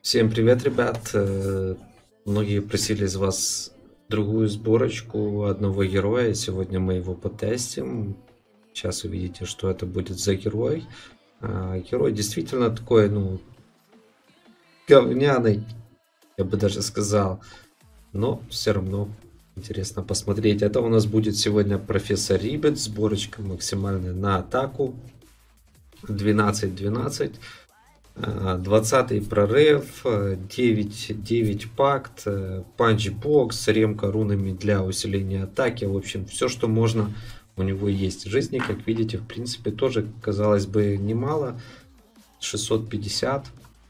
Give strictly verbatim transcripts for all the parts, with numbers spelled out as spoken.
Всем привет, ребят! Э, Многие просили из вас другую сборочку одного героя. Сегодня мы его потестим. Сейчас увидите, что это будет за герой. А, Герой действительно такой, ну, говняный, я бы даже сказал. Но все равно интересно посмотреть. Это у нас будет сегодня профессор Рибет. Сборочка максимальная на атаку. двенадцать двенадцать. двадцатый прорыв, девять девять пакт, панчбокс, ремка рунами для усиления атаки. В общем, все, что можно, у него есть. Жизни, как видите, в принципе, тоже, казалось бы, немало. шестьсот пятьдесят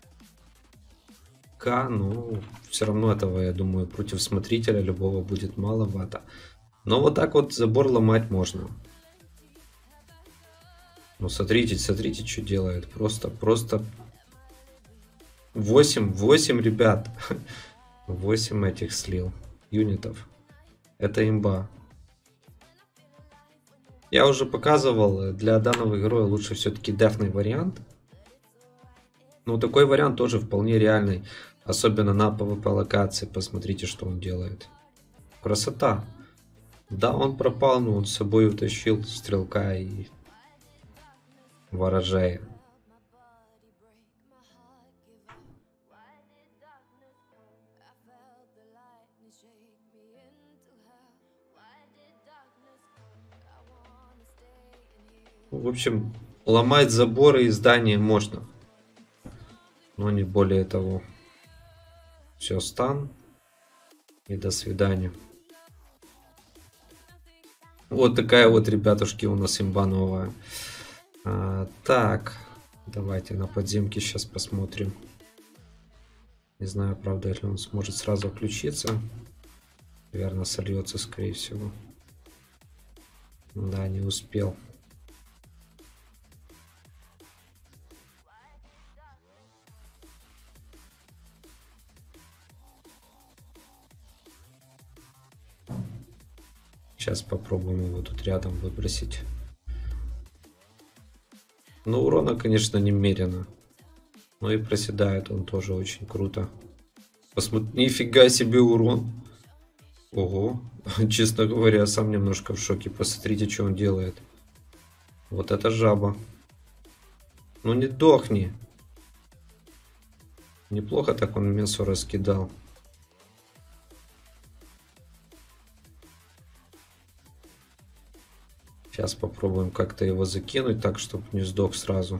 к, но все равно этого, я думаю, против смотрителя любого будет маловато. Но вот так вот забор ломать можно. Ну, смотрите, смотрите, что делает. Просто, просто... восемь, восемь, ребят. восемь этих слил. Юнитов. Это имба. Я уже показывал, для данного героя лучше все-таки дефный вариант. Но такой вариант тоже вполне реальный. Особенно на пэ вэ пэ локации. Посмотрите, что он делает. Красота. Да, он пропал, но он с собой утащил стрелка и ворожея. В общем, ломать заборы и здания можно. Но не более того. Все, стан. И до свидания. Вот такая вот, ребятушки, у нас имба новая. А, так, давайте на подземке сейчас посмотрим. Не знаю, правда, если он сможет сразу включиться. Наверное, сольется, скорее всего. Да, не успел. Сейчас попробуем его тут рядом выбросить. Ну, урона, конечно, немерено. Но и проседает он тоже очень круто. Посмотри, нифига себе урон. Ого. Честно говоря, сам немножко в шоке. Посмотрите, что он делает. Вот это жаба. Ну не дохни. Неплохо так он мясо раскидал. Сейчас попробуем как-то его закинуть так, чтобы не сдох сразу.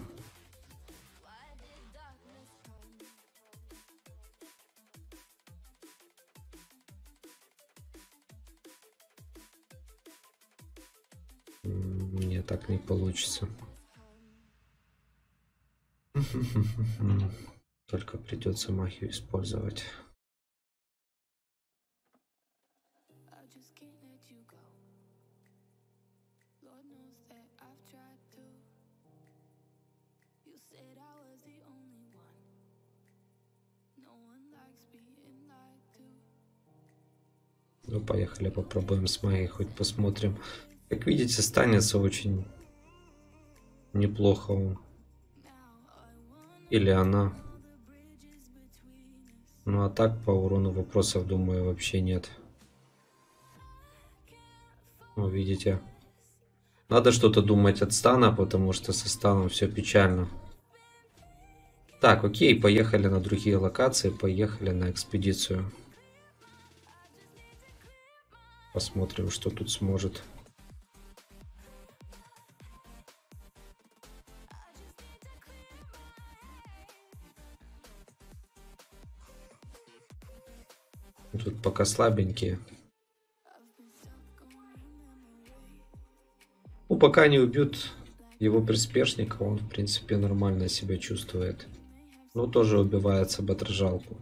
Мне так не получится. Только придется магию использовать. Ну, поехали, попробуем с магией, хоть посмотрим. Как видите, станется очень неплохо он. Или она. Ну, а так по урону вопросов, думаю, вообще нет. Ну, видите. Надо что-то думать от стана, потому что со станом все печально. Так, окей, поехали на другие локации, поехали на экспедицию. Посмотрим, что тут сможет. Тут пока слабенькие. Ну, пока не убьют его приспешника, он, в принципе, нормально себя чувствует. Но тоже убивается об отражалку.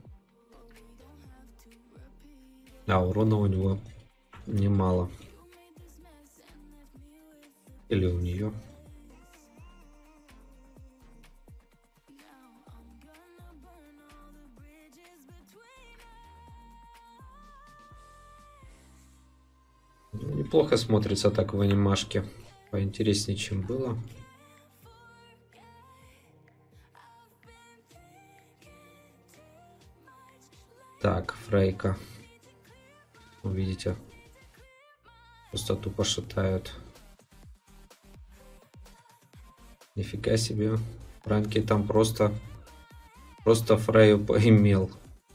А урона у него немало. Или у нее. Ну, неплохо смотрится так в анимашке. Поинтереснее, чем было. Так, Фрейка. Видите? Просто тупо шатают. Нифига себе. Ранки там просто... Просто Фрейю поимел.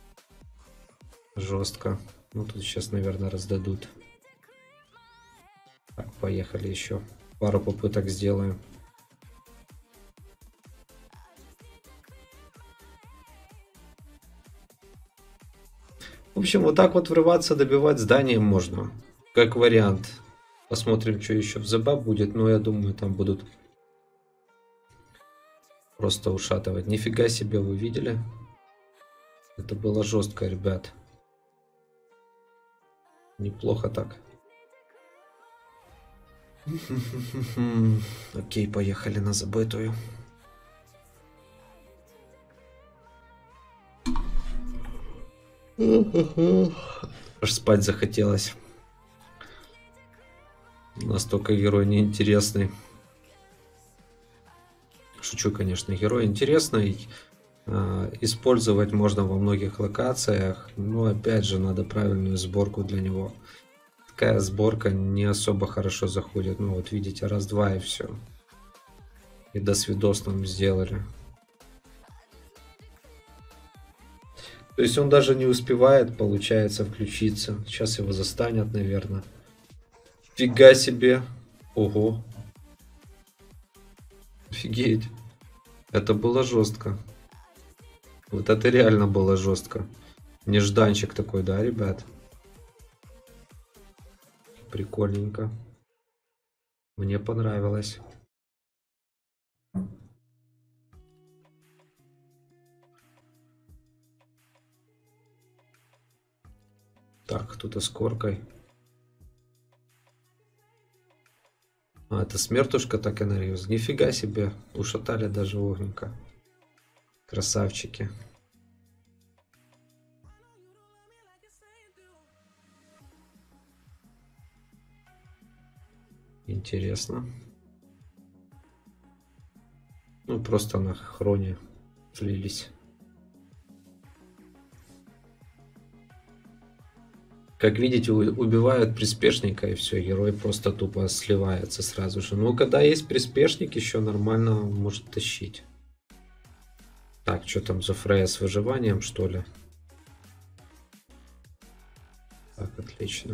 Жестко. Ну, тут сейчас, наверное, раздадут. Так, поехали еще. Пару попыток сделаем. В общем, вот так вот врываться, добивать здание можно. Как вариант. Посмотрим, что еще в ЗБ будет. Но я думаю, там будут просто ушатывать. Нифига себе, вы видели? Это было жестко, ребят. Неплохо так. Окей, поехали на забытую. Аж спать захотелось. Настолько герой неинтересный. Шучу, конечно, герой интересный. Использовать можно во многих локациях. Но опять же, надо правильную сборку для него. Такая сборка не особо хорошо заходит. Ну вот видите, раз-два и все. И до свидос нам сделали. То есть он даже не успевает, получается, включиться. Сейчас его застанет, наверное. Фига себе. Ого. Офигеть. Это было жестко. Вот это реально было жестко. Нежданчик такой, да, ребят? Прикольненько. Мне понравилось. Так, кто-то с коркой. А, это смертушка так и нарез. Нифига себе. Ушатали даже огненько. Красавчики. Интересно. Ну, просто на хроне слились. Как видите, убивают приспешника, и все, герой просто тупо сливается сразу же. Но когда есть приспешник, еще нормально может тащить. Так, что там за Фрея с выживанием, что ли? Так, отлично.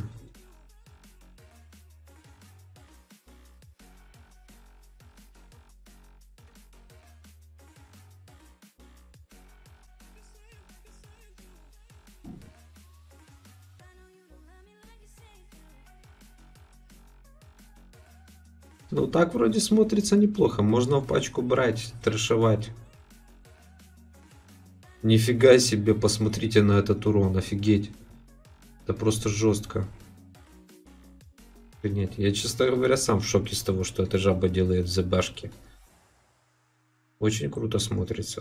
Ну так вроде смотрится неплохо. Можно в пачку брать, трэшевать. Нифига себе, посмотрите на этот урон, офигеть. Это просто жестко. Нет, я, честно говоря, сам в шоке с того, что эта жаба делает в ЗБшке. Очень круто смотрится.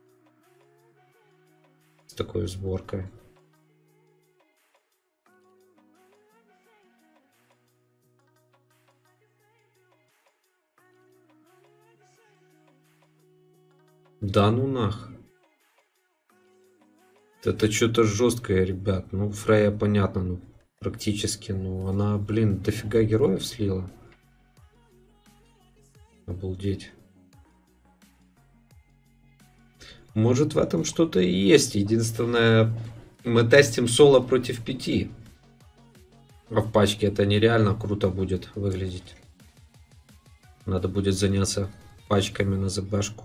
С такой сборкой. Да ну нах. Это что-то жесткое, ребят. Ну, Фрея, понятно, ну, практически. Ну, она, блин, дофига героев слила. Обалдеть. Может, в этом что-то и есть. Единственное, мы тестим соло против пяти. А в пачке это нереально круто будет выглядеть. Надо будет заняться пачками на ЗБшку.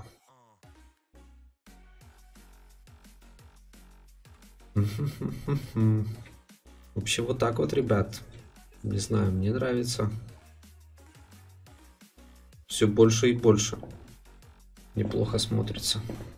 Вообще вот так вот, ребят. Не знаю, мне нравится. Все больше и больше. Неплохо смотрится.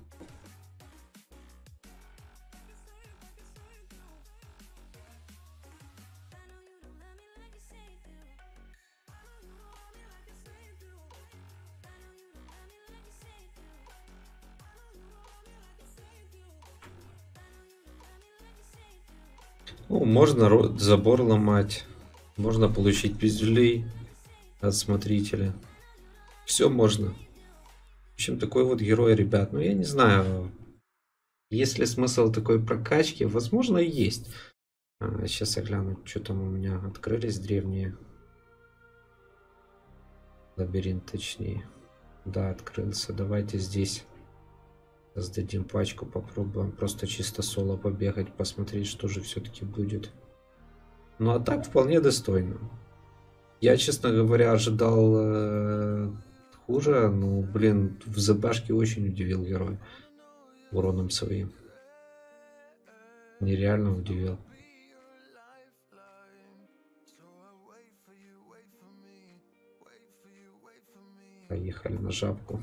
Ну, можно забор ломать. Можно получить пиздюлей от смотрителя. Все можно. В общем, такой вот герой, ребят. Ну, я не знаю. Есть ли смысл такой прокачки? Возможно, и есть. А, сейчас я гляну, что там у меня открылись древние. Лабиринт, точнее. Да, открылся. Давайте здесь сдадим пачку, попробуем просто чисто соло побегать, посмотреть, что же все-таки будет. Ну а так вполне достойно. Я, честно говоря, ожидал э, хуже. Ну, блин, в ЗБшке очень удивил герой уроном своим. Нереально удивил. Поехали на жабку.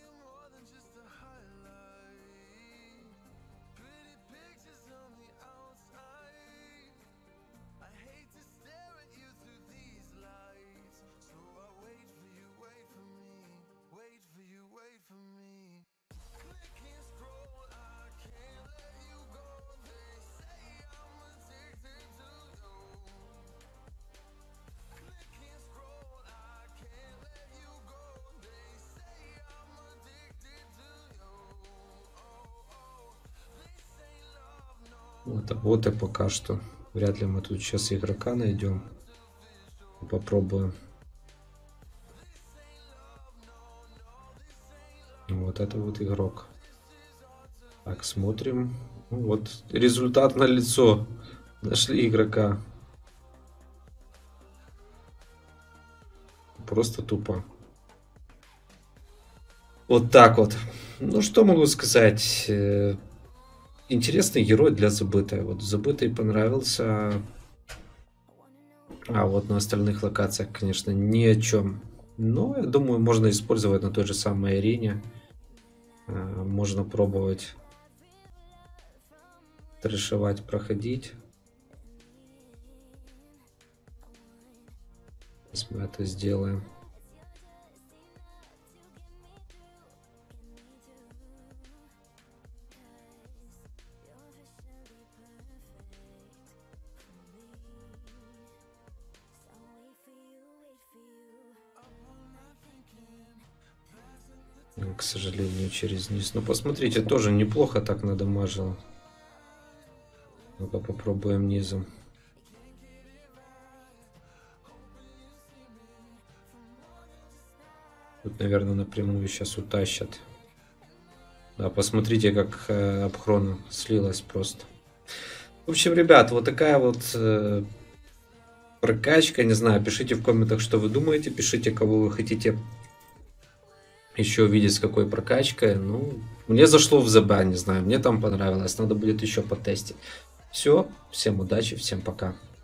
Вот, вот и пока что. Вряд ли мы тут сейчас игрока найдем. Попробуем. Вот это вот игрок. Так, смотрим. Ну, вот результат на лицо. Нашли игрока. Просто тупо. Вот так вот. Ну, что могу сказать? Интересный герой для забытой. Вот забытый понравился. А вот на остальных локациях, конечно, ни о чем. Но, я думаю, можно использовать на той же самой арене. Можно пробовать трэшевать, проходить. Сейчас мы это сделаем. К сожалению, через низ. Но посмотрите, тоже неплохо так надамажил. Ну-ка попробуем низом. Тут, наверное, напрямую сейчас утащат. Да, посмотрите, как э, обхрона слилась просто. В общем, ребят, вот такая вот э, прокачка. Не знаю, пишите в комментах, что вы думаете. Пишите, кого вы хотите еще увидеть с какой прокачкой. Ну, мне зашло в ЗБ, не знаю, мне там понравилось. Надо будет еще потестить. Все, всем удачи, всем пока.